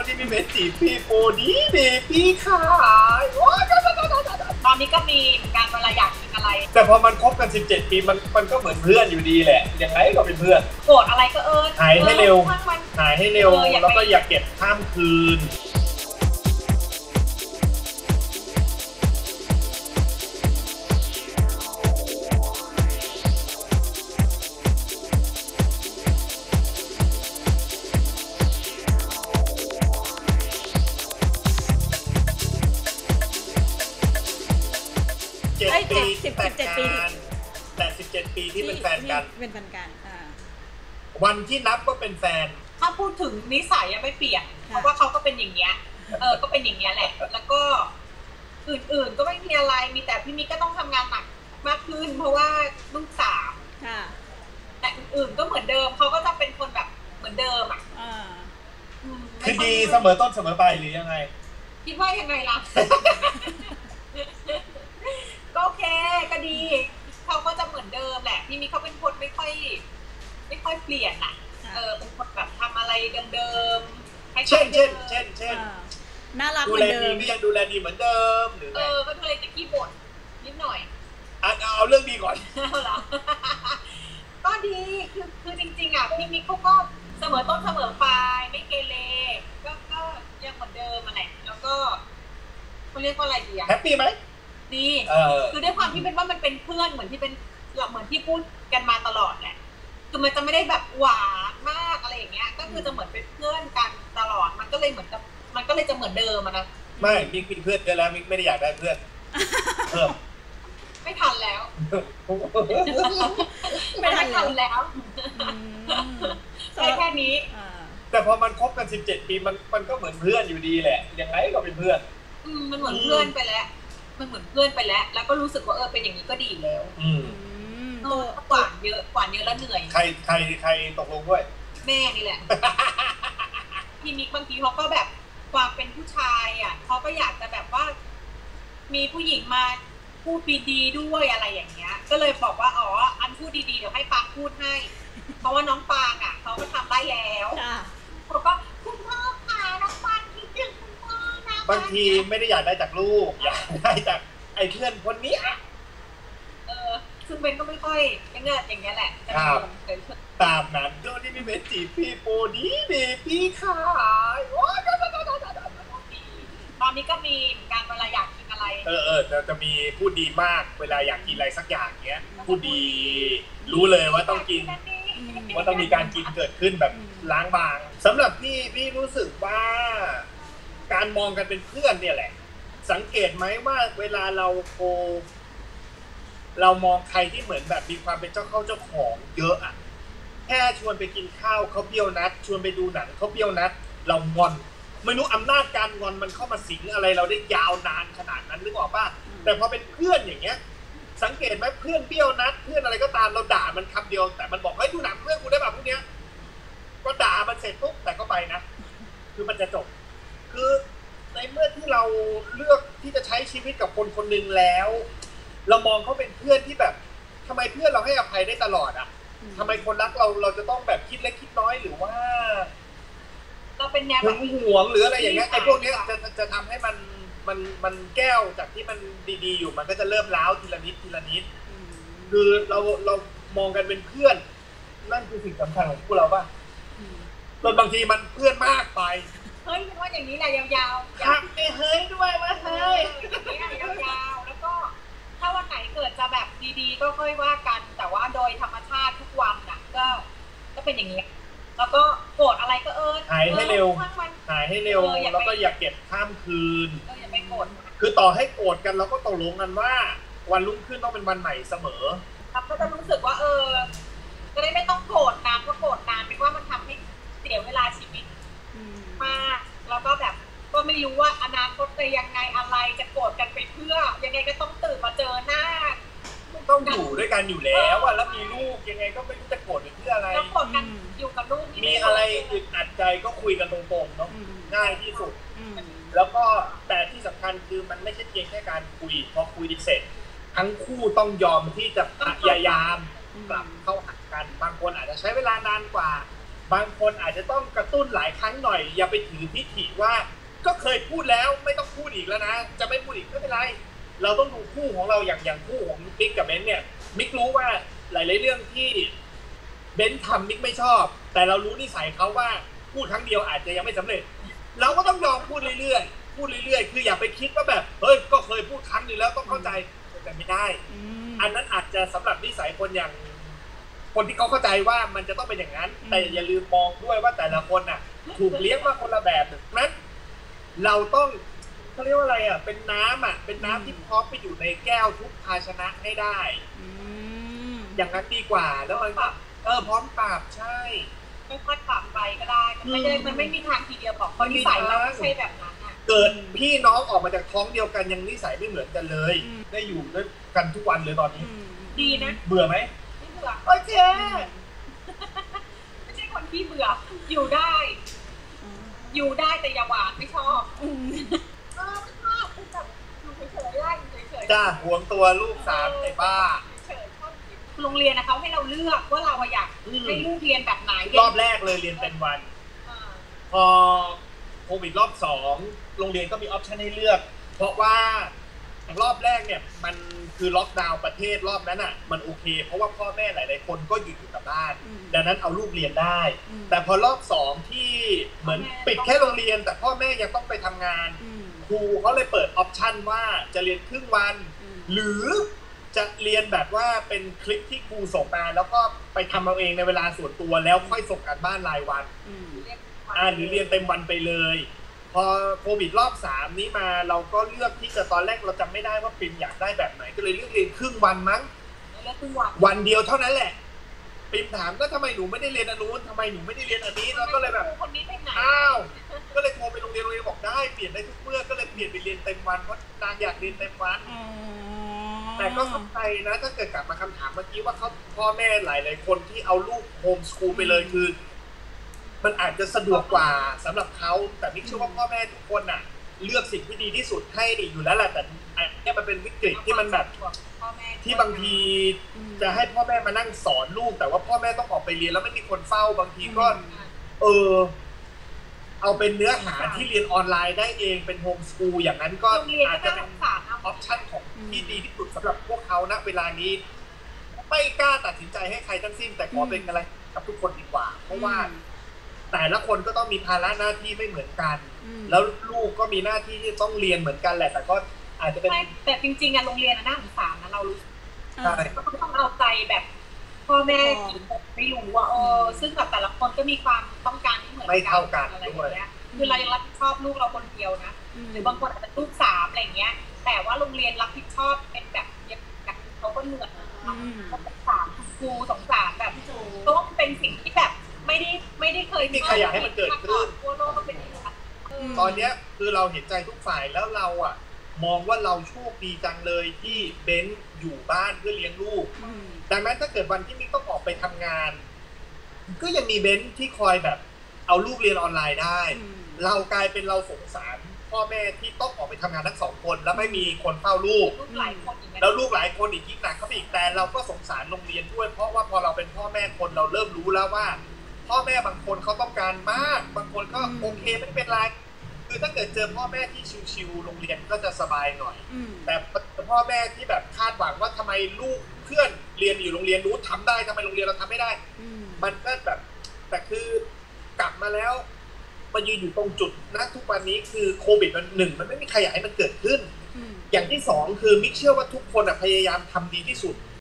ที่พี่เบสจีบพี่โปดีพี่ขายตอนนี้ก็มีการเวลาอยากกินอะไรแต่พอมันคบกัน17 ปีมันก็เหมือนเพื่อนอยู่ดีแหละยังไงก็เป็นเพื่อนโกรธอะไรก็หายให้เร็วหายให้เร็วแล้วก็อย่าเก็บข้ามคืน17 ปีแต่17 ปีที่เป็นแฟนกันวันที่นับว่าเป็นแฟนถ้าพูดถึงนิสัยยังไม่เปลี่ยนเพราะว่าเขาก็เป็นอย่างเงี้ยก็เป็นอย่างเงี้ยแหละแล้วก็อื่นๆก็ไม่มีอะไรมีแต่พี่มิกก็ต้องทำงานหนักมากขึ้นเพราะว่าลูก3แต่อื่นๆก็เหมือนเดิมเขาก็จะเป็นคนแบบเหมือนเดิมอ่ะคือดีเสมอต้นเสมอปลายหรือยังไงคิดว่ายังไงล่ะก็โอเคก็ดีเขาก็จะเหมือนเดิมแหละพี่มิกเขาเป็นคนไม่ค่อยเปลี่ยนอ่ะเป็นคนแบบทำอะไรเดิมๆเช่นน่ารักเหมือนเดิมยังดูแลดีเหมือนเดิมหรือก็เลยจะขี้บ่นนิดหน่อยเอาเรื่องดีก่อนเหรอก็ดีคือจริงๆอ่ะพี่มิกเขาก็เสมอต้นเสมอปลายไม่เกเรก็ยังเหมือนเดิมมาแหละแล้วก็เขาเรียกว่าอะไรดีอ่ะแฮปปี้ไหมดีคือด้วยความที่เป็นว่ามันเป็นเพื่อนเหมือนที่พูดกันมาตลอดแหละคือมันจะไม่ได้แบบหวานมากอะไรอย่างเงี้ยก็คือจะเหมือนเป็นเพื่อนกันตลอดมันก็เลยจะเหมือนเดิมนะไม่มิกมีเพื่อนเยอะแล้วมิกไม่ได้อยากได้เพื่อนเพิ่มไม่ทันแล้วไม่ทันแล้วแค่นี้แต่พอมันคบกัน17 ปีมันก็เหมือนเพื่อนอยู่ดีแหละยังไงก็เป็นเพื่อนมันเหมือนเพื่อนไปแล้วแล้วก็รู้สึกว่าเป็นอย่างนี้ก็ดีแล้วกว่าเยอะแล้วเหนื่อยใครตกลงด้วยแม่นี่แหละพี่มิกบางทีเขาก็แบบความเป็นผู้ชายอ่ะเขาก็อยากจะแบบว่ามีผู้หญิงมาพูดดีๆด้วยอะไรอย่างเงี้ยก็เลยบอกว่าอันพูดดีๆเดี๋ยวให้ปางพูดให้เพราะว่าน้องปางอ่ะเขาก็ทำได้แล้วเขาก็คุณพ่อค่ะน้องปางคิดถึงคุณพ่อนะบางทีไม่ได้อยากได้จากลูกอยากได้จากไอ้เพื่อนคนนี้ซึ่งเบนก็ไม่ค่อยเงี้ยอย่างเงี้ยแหละตามนั้นโดนที่พี่เบนจีบพี่โปดีพี่ขายตอนนี้ก็มีการเวลาอยากกินอะไรจะมีพูดดีมากเวลาอยากกินอะไรสักอย่างเงี้ยพูดดีรู้เลยว่าต้องกินว่าต้องมีการกินเกิดขึ้นแบบล้างบางสำหรับพี่รู้สึกว่าการมองกันเป็นเพื่อนเนี่ยแหละสังเกตไหมว่าเวลาเรามองใครที่เหมือนแบบมีความเป็นเจ้าเข้าเจ้าของเยอะอ่ะแค่ชวนไปกินข้าวเขาเบี้ยวนัดชวนไปดูหนังเขาเบี้ยวนัดเรางอนไม่รู้อำนาจการงอนมันเข้ามาสิงอะไรเราได้ยาวนานขนาดนั้นนึกออกป่ะแต่พอเป็นเพื่อนอย่างเงี้ยสังเกตไหมเพื่อนเบี้ยวนัดเพื่อนอะไรก็ตามเราด่ามันคำเดียวแต่มันบอกให้ดูหนังเพื่อนกูได้ป่ะพวกเนี้ยก็ด่ามันเสร็จปุ๊บแต่ก็ไปนะคือมันจะจบคือในเมื่อที่เราเลือกที่จะใช้ชีวิตกับคนคนหนึ่งแล้วเรามองเขาเป็นเพื่อนที่แบบทำไมเพื่อนเราให้อภัยได้ตลอดอ่ะทำไมคนรักเราจะต้องแบบคิดเล็กคิดน้อยหรือว่าเราเป็นแนวแบบห่วงหรืออะไรอย่างเงี้ยไอ้พวกนี้จะทำให้มันแก้วจากที่มันดีๆอยู่มันก็จะเริ่มร้าวทีละนิดคือเรามองกันเป็นเพื่อนนั่นคือสิ่งสำคัญของพวกเราป่ะจนบางทีมันเพื่อนมากไปเฮ้ยว่าอย่างนี้แหละยาวๆหักไปเฮ้ยด้วยว่าเฮ้ยอย่างนี้ยาวๆแล้วก็ถ้าวันไหนเกิดจะแบบดีๆก็ค่อยว่ากันแต่ว่าโดยธรรมชาติทุกวันน่ะก็เป็นอย่างนี้แล้วก็โกรธอะไรก็หายให้เร็วแล้วก็อย่าเก็บข้ามคืนอย่าไปโกรธคือต่อให้โกรธกันเราก็ตกลงกันว่าวันรุ่งขึ้นต้องเป็นวันใหม่เสมอครับก็จะรู้สึกว่าจะได้ไม่ต้องโกรธนานก็โกรธนานเป็นว่ามันทำให้เสียเวลาชีวิตมากแล้วก็แบบก็ไม่รู้ว่าอนาคตจะยังไงอะไรจะโกรธกันไปเพื่อยังไงก็ต้องตื่นมาเจอหน้าต้องอยู่ด้วยกันอยู่แล้วอะแล้วมีลูกยังไงก็ไม่รู้จะโกรธเพื่ออะไรต้องโกรธกันอยู่กับลูกมีอะไรอึดอัดใจก็คุยกันตรงๆเนาะง่ายที่สุดแล้วก็แต่ที่สำคัญคือมันไม่ใช่เพียงแค่การคุยพอคุยเสร็จทั้งคู่ต้องยอมที่จะพยายามกลับเข้าหากันบางคนอาจจะใช้เวลานานกว่าบางคนอาจจะต้องกระตุ้นหลายครั้งหน่อยอย่าไปถือทิฐิว่าก็เคยพูดแล้วไม่ต้องพูดอีกแล้วนะจะไม่พูดอีกไม่เป็นไรเราต้องดูคู่ของเราอย่างคู่ของมิกกับเบนเนี่ยมิกรู้ว่าหลายๆเรื่องที่เบนทำมิกไม่ชอบแต่เรารู้นิสัยเขาว่าพูดครั้งเดียวอาจจะยังไม่สำเร็จเราก็ต้องยอมพูดเรื่อยๆพูดเรื่อยๆคืออย่าไปคิดว่าแบบเฮ้ยก็เคยพูดครั้งนึงแล้วต้องเข้าใจแต่ไม่ได้อันนั้นอาจจะสำหรับนิสัยคนอย่างคนที่เขาเข้าใจว่ามันจะต้องเป็นอย่างนั้นแต่อย่าลืมมองด้วยว่าแต่ละคนน่ะถูกเลี้ยงมาคนละแบบนั้นเราต้องเขาเรียกว่าอะไรอ่ะเป็นน้ำอ่ะเป็นน้ำที่พร้อมไปอยู่ในแก้วทุกภาชนะให้ได้อย่างนั้นดีกว่าแล้วมันก็พร้อมปรับใช่ค่อยๆปรับไปก็ได้มันไม่มีทางทีเดียวบอกคนนิสัยเราไม่ใช่แบบนั้นอ่ะเกิดพี่น้องออกมาจากท้องเดียวกันยังนิสัยไม่เหมือนกันเลยได้อยู่ด้วยกันทุกวันเลยตอนนี้ดีนะเบื่อไหมไม่เบื่อโอเคไม่ใช่คนที่เบื่ออยู่ได้แต่อย่าหวานไม่ชอบไม่ชอบคือแบบอยู่เฉยๆได้อยู่เฉยๆจ้าห่วงตัวลูก3ไอ้บ้าโรงเรียนนะเขาให้เราเลือกว่าเราอยากให้ลูกเรียนแบบไหนรอบแรกเลยเรียนเป็นวันพอโควิดรอบ2โรงเรียนก็มีออปชั่นให้เลือกเพราะว่ารอบแรกเนี่ยมันคือล็อกดาวน์ประเทศรอบนั้นอ่ะมันโอเคเพราะว่าพ่อแม่หลายๆคนก็อยู่กับบ้านดังนั้นเอาลูกเรียนได้แต่พอรอบ2ที่เหมือนปิดแค่โรงเรียนแต่พ่อแม่ยังต้องไปทำงานครูเขาเลยเปิดออปชั่นว่าจะเรียนครึ่งวันหรือจะเรียนแบบว่าเป็นคลิปที่ครูส่งมาแล้วก็ไปทำเอาเองในเวลาส่วนตัวแล้วค่อยส่งการบ้านรายวันหรือเรียนเต็มวันไปเลยพอโควิดรอบ3นี้มาเราก็เลือกที่จะตอนแรกเราจำไม่ได้ว่าปิ่มอยากได้แบบไหนก็เลยเลือกเรียนครึ่งวันมั้งวันเดียวเท่านั้นแหละปิ่มถามก็ทำไมหนูไม่ได้เรียนอันนู้นทำไมหนูไม่ได้เรียนอันนี้แล้วก็เลยแบบอ้าวก็เลยโทรไปโรงเรียนบอกได้เปลี่ยนได้ทุกเมื่อก็เลยเปลี่ยนไปเรียนเต็มวันเพราะนางอยากเรียนเต็มวันแต่ก็เข้าใจนะถ้าเกิดกลับมาคำถามเมื่อกี้ว่าเขาพ่อแม่หลายๆคนที่เอาลูกโฮมสคูลไปเลยคือมันอาจจะสะดวกกว่าสำหรับเขาแต่มิกเชื่อว่าพ่อแม่ทุกคนน่ะเลือกสิ่งที่ดีที่สุดให้อยู่แล้วแหละแต่อันนี้มันเป็นวิกฤตที่มันแบบที่บางทีจะให้พ่อแม่มานั่งสอนลูกแต่ว่าพ่อแม่ต้องออกไปเรียนแล้วไม่มีคนเฝ้าบางทีก็เอาเป็นเนื้อหาที่เรียนออนไลน์ได้เองเป็นโฮมสคูลอย่างนั้นก็อาจจะเป็นออปชั่นของที่ดีที่สุดสำหรับพวกเขาณเวลานี้ไม่กล้าตัดสินใจให้ใครทั้งสิ้นแต่ขอเป็นอะไรกับทุกคนดีกว่าเพราะว่าแต่ละคนก็ต้องมีภาระหน้าที่ไม่เหมือนกันแล้วลูกก็มีหน้าที่ที่ต้องเรียนเหมือนกันแหละแต่ก็อาจจะเป็นแต่จริงๆอะโรงเรียนน่าสงสารนะเรารู้ใช่ต้องเอาใจแบบพ่อแม่กี่คนไม่รู้ว่าซึ่งแบบแต่ละคนก็มีความต้องการที่เหมือนกันไม่เท่ากันอะไรอย่างเงี้ยคือเรายังรับผิดชอบลูกเราคนเดียวนะหรือบางคนอาจจะลูก3อะไรเงี้ยแต่ว่าโรงเรียนรับผิดชอบเป็นแบบอย่างเขาก็เหนื่อยเขาเป็น3ครูสงสารแบบต้องเป็นสิ่งที่แบบไม่ได้เคยมีใครอยากให้มันเกิดขึ้นทั่วโลกก็เป็นอย่างนี้ตอนนี้คือเราเห็นใจทุกฝ่ายแล้วเราอ่ะมองว่าเราโชคดีจังเลยที่เบนอยู่บ้านเพื่อเลี้ยงลูกดังนั้นถ้าเกิดวันที่มิกต้องออกไปทำงานก็ยังมีเบนที่คอยแบบเอาลูกเรียนออนไลน์ได้เรากลายเป็นเราสงสารพ่อแม่ที่ต้องออกไปทำงานทั้ง2คนแล้วไม่มีคนเฝ้าลูกแล้วลูกหลายคนอีกยิ่งหนักเข้าไปอีกแต่เราก็สงสารโรงเรียนด้วยเพราะว่าพอเราเป็นพ่อแม่คนเราเริ่มรู้แล้วว่าพ่อแม่บางคนเขาต้องการมากบางคนก็โอเคไม่เป็นไรคือถ้าเกิดเจอพ่อแม่ที่ชิวๆโรงเรียนก็จะสบายหน่อยแต่พ่อแม่ที่แบบคาดหวังว่าทำไมลูกเพื่อนเรียนอยู่โรงเรียนนู้นทำได้ทำไมโรงเรียนเราทำไม่ได้มันก็แบบแต่คือกลับมาแล้วมายืนอยู่ตรงจุดนะทุกวันนี้คือโควิดมันไม่มีใครอยากให้มันเกิดขึ้นอย่างที่2คือมิกเชื่อว่าทุกคนพยายามทำดีที่สุด